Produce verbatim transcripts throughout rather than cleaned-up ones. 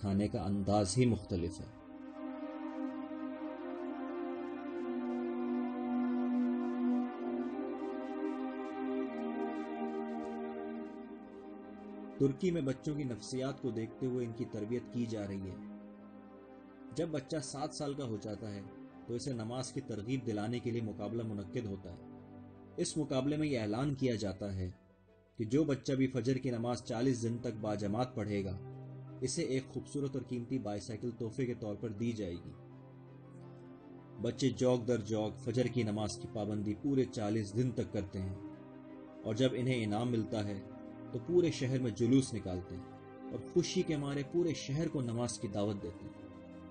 سکھانے کا انداز ہی مختلف ہے۔ ترکی میں بچوں کی نفسیات کو دیکھتے ہوئے ان کی تربیت کی جا رہی ہے۔ جب بچہ سات سال کا ہو جاتا ہے تو اسے نماز کی ترغیب دلانے کے لیے مقابلہ منعقد ہوتا ہے۔ اس مقابلے میں یہ اعلان کیا جاتا ہے کہ جو بچہ بھی فجر کی نماز چالیس دن تک باجماعت پڑھے گا اسے ایک خوبصورت اور قیمتی بائی سائیکل تحفے کے طور پر دی جائے گی۔ بچے جوگ در جوگ فجر کی نماز کی پابندی پورے چالیس دن تک کرتے ہیں، اور جب انہیں انعام ملتا ہے تو پورے شہر میں جلوس نکالتے ہیں اور خوشی کے مارے پورے شہر کو نماز کی دعوت دیتے ہیں۔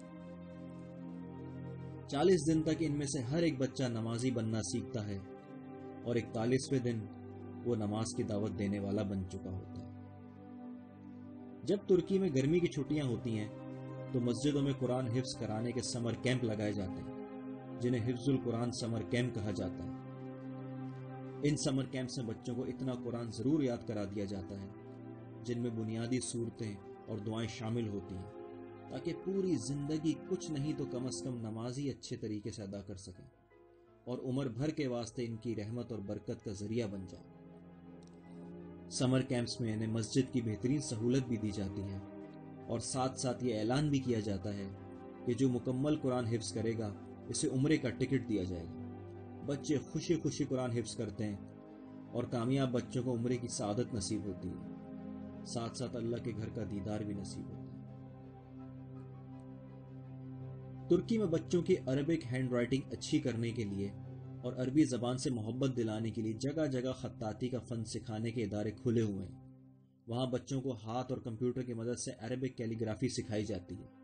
چالیس دن تک ان میں سے ہر ایک بچہ نمازی بننا سیکھتا ہے، اور اکتالیسویں دن وہ نماز کی دعوت دینے والا بن چکا ہوتا ہے۔ جب ترکی میں گرمی کی چھٹیاں ہوتی ہیں تو مسجدوں میں قرآن حفظ کرانے کے سمر کیمپ لگائے جاتے ہیں، جنہیں حفظ القرآن سمر کیمپ کہا جاتا ہے۔ ان سمر کیمپس میں بچوں کو اتنا قرآن ضرور یاد کرا دیا جاتا ہے جن میں بنیادی صورتیں اور دعائیں شامل ہوتی ہیں، تاکہ پوری زندگی کچھ نہیں تو کم از کم نماز ہی اچھے طریقے سے ادا کر سکیں اور عمر بھر کے واسطے ان کی رحمت اور برکت کا ذریعہ بن جائے۔ سمر کیمپس میں انہیں مسجد کی بہترین سہولت بھی دی جاتی ہے، اور ساتھ ساتھ یہ اعلان بھی کیا جاتا ہے کہ جو مکمل قرآن حفظ کرے گا اسے عمرے کا ٹکٹ دیا جائے گا۔ بچے خوشی خوشی قرآن حفظ کرتے ہیں اور کامیاب بچوں کو عمرے کی سعادت نصیب ہوتی ہے، ساتھ ساتھ اللہ کے گھر کا دیدار بھی نصیب ہوتا ہے۔ ترکی میں بچوں کی عربک ہینڈ رائٹنگ اچھی کرنے کے لیے اور عربی زبان سے محبت دلانے کے لیے جگہ جگہ خطاطی کا فن سکھانے کے ادارے کھلے ہوئے ہیں۔ وہاں بچوں کو ہاتھ اور کمپیوٹر کی مدد سے عربک کیلیگرافی سکھائی جاتی ہے۔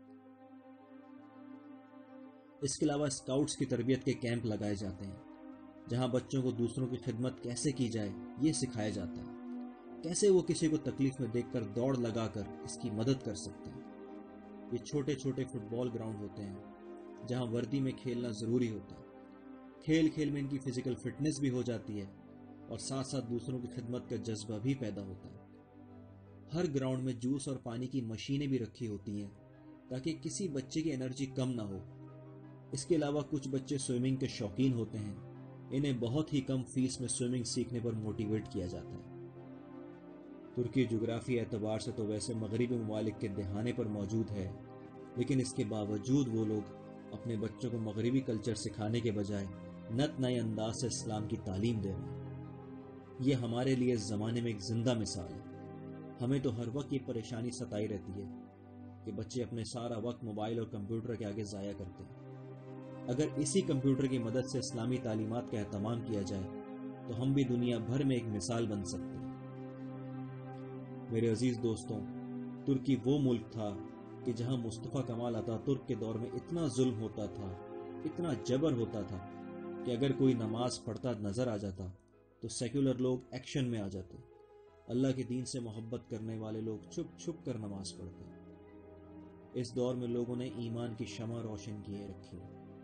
اس کے علاوہ اسکاؤٹس کی تربیت کے کیمپ لگائے جاتے ہیں، جہاں بچوں کو دوسروں کی خدمت کیسے کی جائے یہ سکھایا جاتا ہے، کیسے وہ کسی کو تکلیف میں دیکھ کر دوڑ لگا کر اس کی مدد کر سکتے ہیں۔ یہ چھوٹے چھوٹے فٹ بال گراؤنڈ ہوتے ہیں جہاں وردی میں کھیلنا ضروری ہوتا ہے۔ کھیل کھیل میں ان کی فزیکل فٹنس بھی ہو جاتی ہے اور ساتھ ساتھ دوسروں کی خدمت کا جذبہ بھی پیدا ہوتا ہے۔ ہر گراؤنڈ میں جوس اور پانی کی مشینیں بھی رکھی ہوتی ہیں تاکہ کسی بچے کی انرجی کم نہ ہو۔ اس کے علاوہ کچھ بچے سوئمنگ کے شوقین ہوتے ہیں، انہیں بہت ہی کم فیس میں سوئمنگ سیکھنے پر موٹیویٹ کیا جاتا ہے۔ ترکی جغرافی اعتبار سے تو ویسے مغربی ممالک کے دہانے پر موجود ہے، لیکن اس کے باوجود وہ لوگ اپنے بچوں کو مغربی کلچر سکھانے کے بجائے نت نئے انداز سے اسلام کی تعلیم دے رہے ہیں۔ یہ ہمارے لیے اس زمانے میں ایک زندہ مثال ہے۔ ہمیں تو ہر وقت یہ پریشانی ستائی رہتی ہے کہ بچے اپنے سارا وقت موبائل اور کمپیوٹر کے آگے ضائع کرتے ہیں۔ اگر اسی کمپیوٹر کی مدد سے اسلامی تعلیمات کا اہتمام کیا جائے تو ہم بھی دنیا بھر میں ایک مثال بن سکتے ہیں۔ میرے عزیز دوستوں، ترکی وہ ملک تھا کہ جہاں مصطفیٰ کمال اتاترک کے دور میں اتنا ظلم ہوتا تھا، اتنا جبر ہوتا تھا کہ اگر کوئی نماز پڑھتا نظر آ جاتا تو سیکولر لوگ ایکشن میں آ جاتے۔ اللہ کے دین سے محبت کرنے والے لوگ چھپ چھپ کر نماز پڑھتے۔ اس دور میں لوگوں نے ایمان کی شمع روشن کیے رکھی۔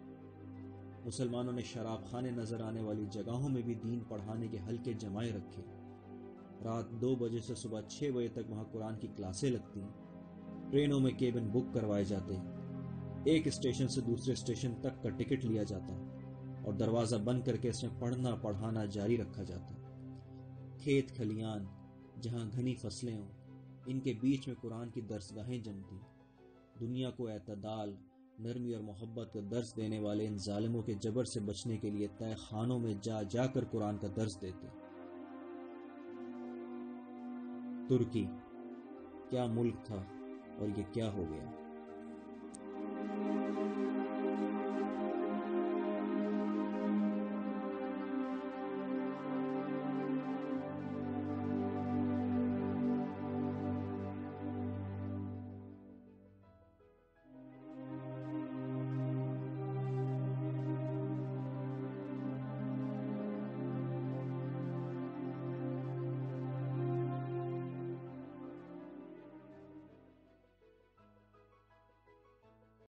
مسلمانوں نے شراب خانے نظر آنے والی جگہوں میں بھی دین پڑھانے کے حلقے جمائے رکھے۔ رات دو بجے سے صبح چھ بجے تک وہاں قرآن کی کلاسیں لگتی، ٹرینوں میں کیبن بک کروائے جاتے، ایک اسٹیشن سے دوسرے اسٹیشن تک کا ٹکٹ لیا جاتا اور دروازہ بند کر کے اس میں پڑھنا پڑھانا جاری رکھا جاتا۔ کھیت کھلیان جہاں گھنی فصلیں ہوں، ان کے بیچ میں قرآن کی درسگاہیں جمتی، دنیا کو اعتدال، نرمی اور محبت کا درس دینے والے ان ظالموں کے جبر سے بچنے کے لیے تہہ خانوں میں جا جا کر قرآن کا درس دیتے۔ ترکی کیا ملک تھا اور یہ کیا ہو گیا۔